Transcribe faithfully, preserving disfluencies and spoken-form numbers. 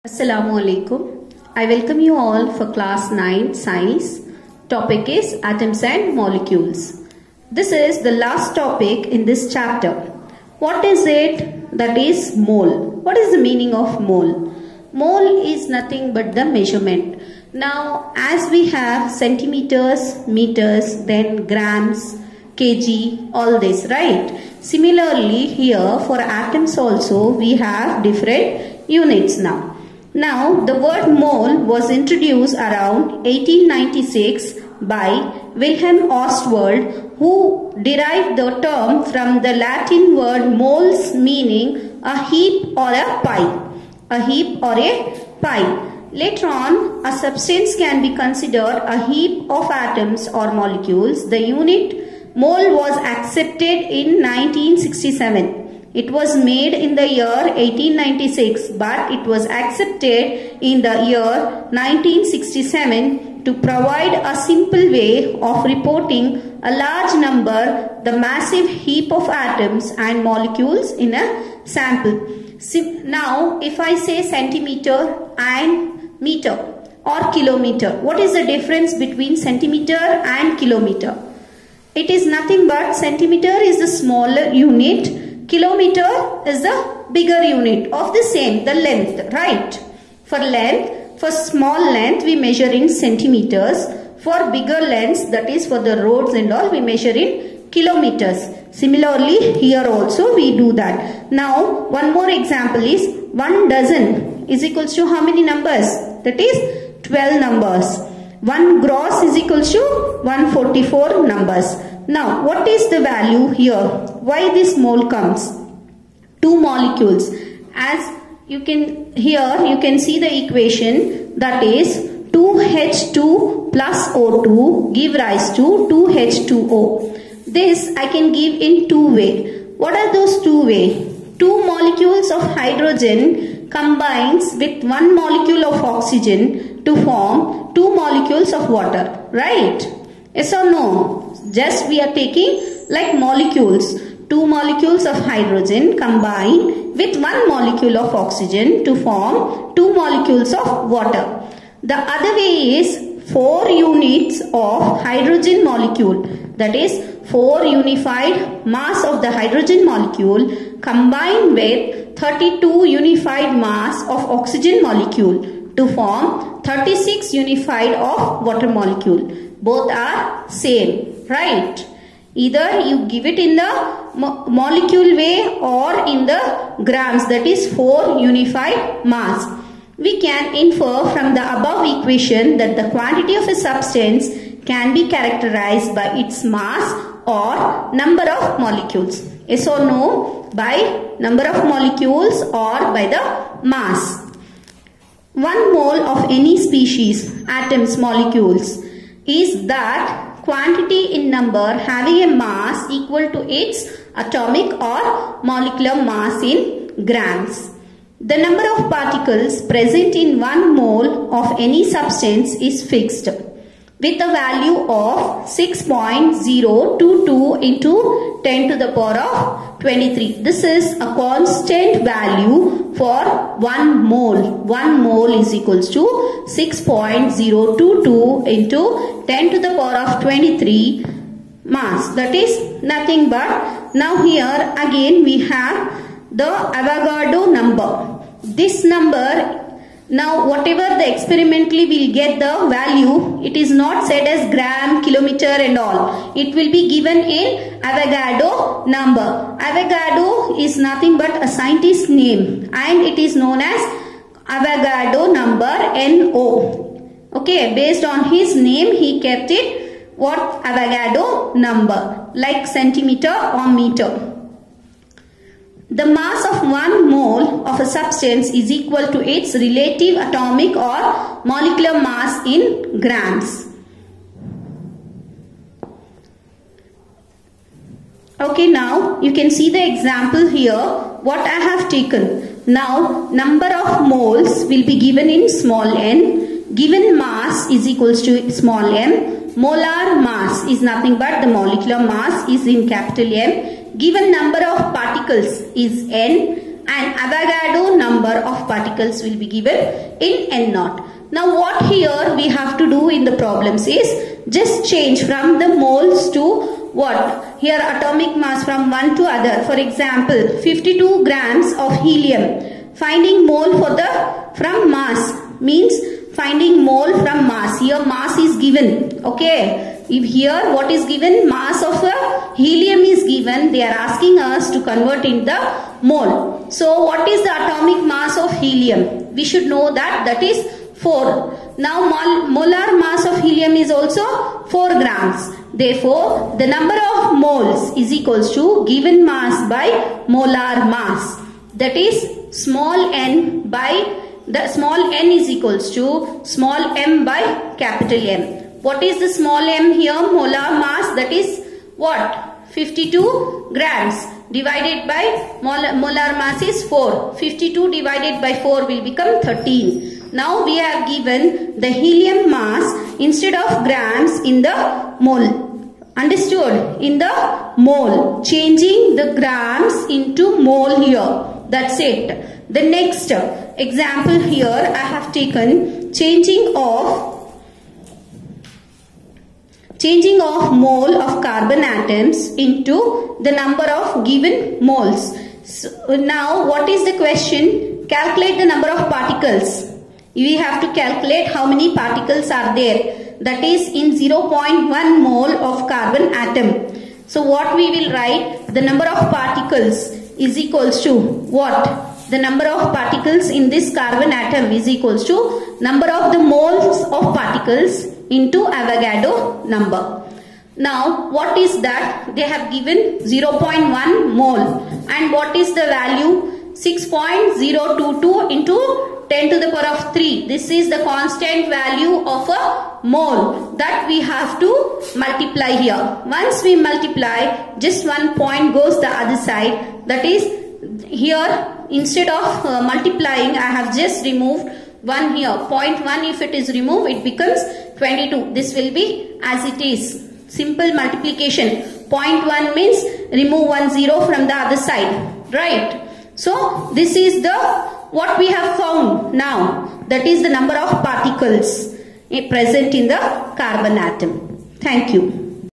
Assalamu alaikum. I welcome you all for class nine science. Topic is atoms and molecules. This is the last topic in this chapter. What is it? That is mole. What is the meaning of mole? Mole is nothing but the measurement. Now as we have centimeters, meters, then grams, kg, all this, right? Similarly here for atoms also we have different units now. Now, the word mole was introduced around eighteen ninety-six by Wilhelm Ostwald, who derived the term from the Latin word moles, meaning a heap or a pile. A heap or a pile. Later on, a substance can be considered a heap of atoms or molecules. The unit mole was accepted in nineteen sixty-seven. It was made in the year eighteen ninety-six, but it was accepted in the year nineteen sixty-seven to provide a simple way of reporting a large number, the massive heap of atoms and molecules in a sample. Now, if I say centimeter and meter or kilometer, what is the difference between centimeter and kilometer? It is nothing but centimeter is the smaller unit. Kilometer is the bigger unit of the same, the length, right? For length, for small length we measure in centimeters. For bigger lengths, that is for the roads and all, we measure in kilometers. Similarly, here also we do that. Now, one more example is one dozen is equals to how many numbers? That is twelve numbers. One gross is equals to one hundred forty-four numbers. Now, what is the value here? Why this mole comes? Two molecules. As you can here, you can see the equation, that is two H two plus O two give rise to two H two O. This I can give in two way. What are those two way? Two molecules of hydrogen combines with one molecule of oxygen to form two molecules of water, right? Yes or no? Just we are taking like molecules. Two molecules of hydrogen combine with one molecule of oxygen to form two molecules of water. The other way is four units of hydrogen molecule. That is four unified mass of the hydrogen molecule combined with thirty-two unified mass of oxygen molecule to form thirty-six unified of water molecule. Both are same, right? Either you give it in the mo molecule way or in the grams, that is four unified mass. We can infer from the above equation that the quantity of a substance can be characterized by its mass or number of molecules. Yes or no? By number of molecules or by the mass. One mole of any species, atoms, molecules, is that quantity in number having a mass equal to its atomic or molecular mass in grams. The number of particles present in one mole of any substance is fixed with a value of six point zero two two into ten to the power of twenty-three. This is a constant value for one mole. One mole is equals to six point zero two two into ten to the power of twenty-three mass. That is nothing but, now here again we have the Avogadro number. This number, now whatever the experimentally will get the value, it is not said as gram, kilometer and all. It will be given in Avogadro number. Avogadro is nothing but a scientist name and it is known as Avogadro number N O. Okay, based on his name he kept it what? Avogadro number, like centimeter or meter. The mass of one mole of a substance is equal to its relative atomic or molecular mass in grams. Okay, now you can see the example here what I have taken. Now number of moles will be given in small n. Given mass is equals to small m. Molar mass is nothing but the molecular mass is in capital M. Given number of particles is n. and Avogadro number of particles will be given in N naught. Now what here we have to do in the problems is just change from the moles to what? Here atomic mass from one to other. For example, fifty-two grams of helium. Finding mole for the from mass means finding mole from mass. Here mass is given. Okay. If here what is given, mass of a helium is given, they are asking us to convert in the mole. So what is the atomic mass of helium? We should know that that is four. Now mol molar mass of helium is also four grams. Therefore the number of moles is equals to given mass by molar mass. That is small n by the small n is equals to small m by capital M. What is the small m here? Molar mass, that is what? fifty-two grams divided by molar, molar mass is four. fifty-two divided by four will become thirteen. Now we have given the helium mass instead of grams in the mole. Understood? In the mole. Changing the grams into mole here. That's it. The next example here I have taken changing of Changing of mole of carbon atoms into the number of given moles. So now what is the question? Calculate the number of particles. We have to calculate how many particles are there. That is in zero point one mole of carbon atom. So what we will write? The number of particles is equals to what? The number of particles in this carbon atom is equals to number of the moles of particles into Avogadro number. Now what is that? They have given zero point one mole, and what is the value? six point zero two two into ten to the power of three. This is the constant value of a mole that we have to multiply here. Once we multiply, just one point goes the other side. That is here instead of uh, multiplying, I have just removed one here. zero point one, if it is removed, it becomes twenty-two. This will be as it is. Simple multiplication. zero point one means remove one zero from the other side. Right. So this is the what we have found now. That is the number of particles present in the carbon atom. Thank you.